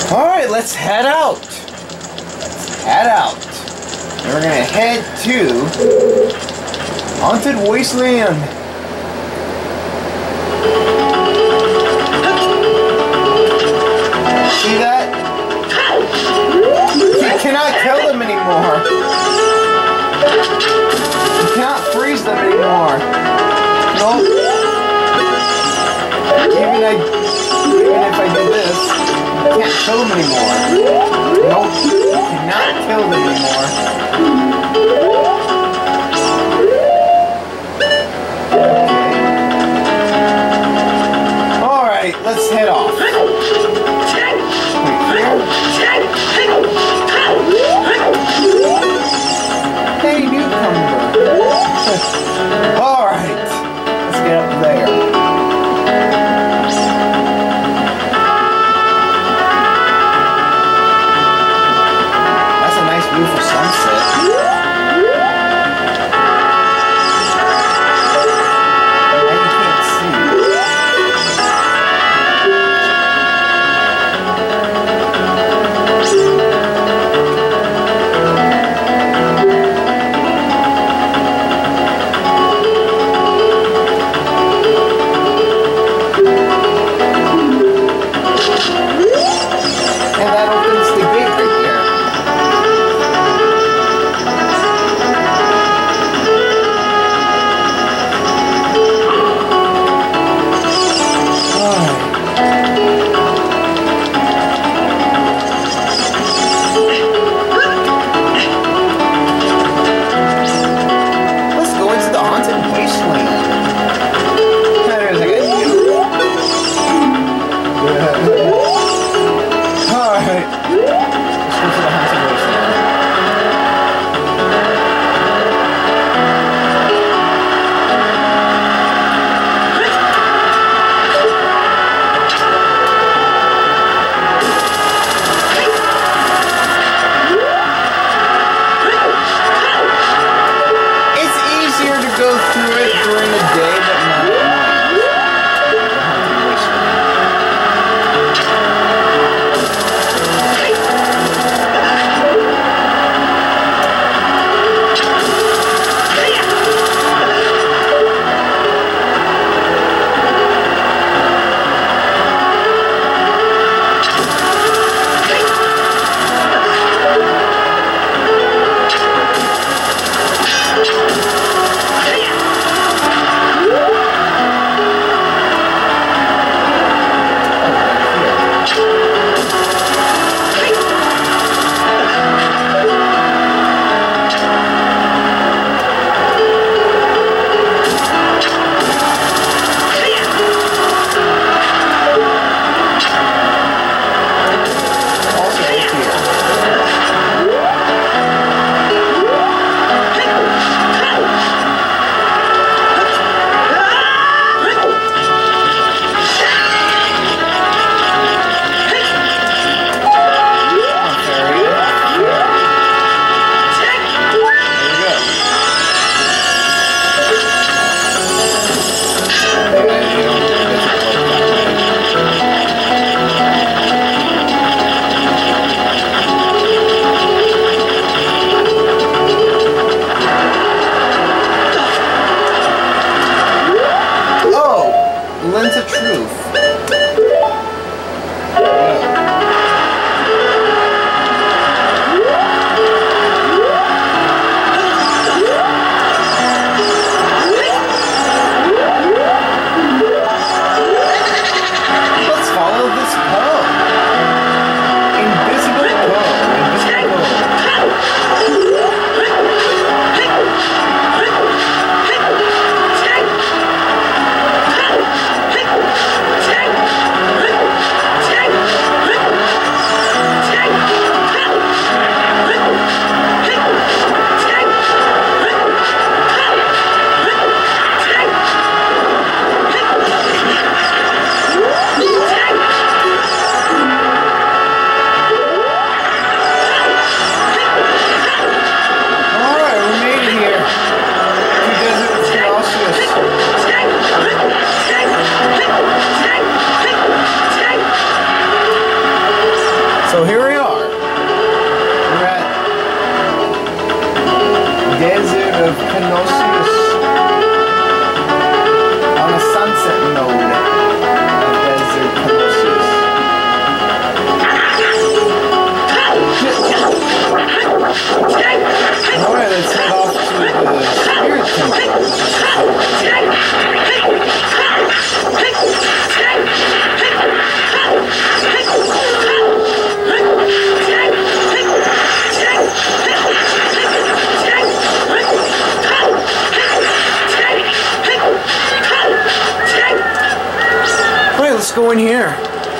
Alright, let's head out. Let's head out. And we're gonna head to Haunted Wasteland. See that? You cannot kill them anymore. You cannot freeze them anymore. Nope. Even if I do this, you can't kill them anymore. Nope. You cannot kill them anymore. Okay. Alright, let's head off. Hey, newcomer. Alright, let's get up there. That's a nice view for sunset. So here we are. We're at Desert of Knossos on a sunset node of Desert Knossos. Alright, let's head off to the Spirit Temple. Alright, let's go in here.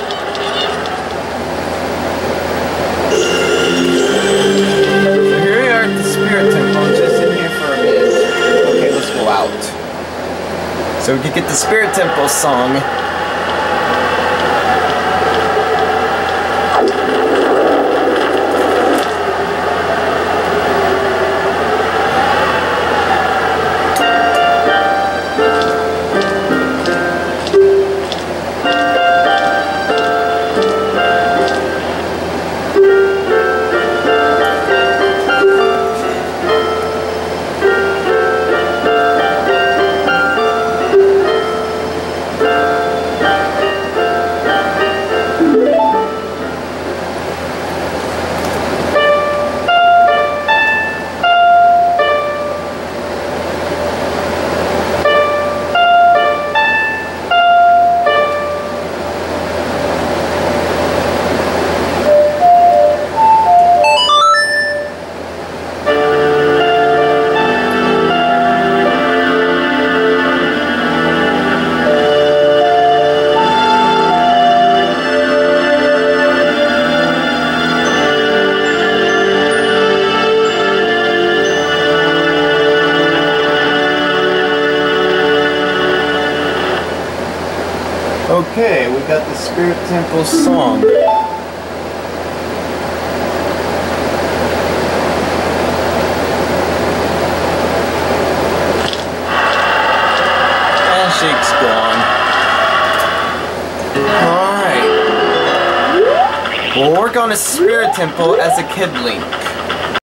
So we could get the Spirit Temple song. Okay, we got the Spirit Temple song. And Shake's gone. Alright. We'll work on a Spirit Temple as a kidling.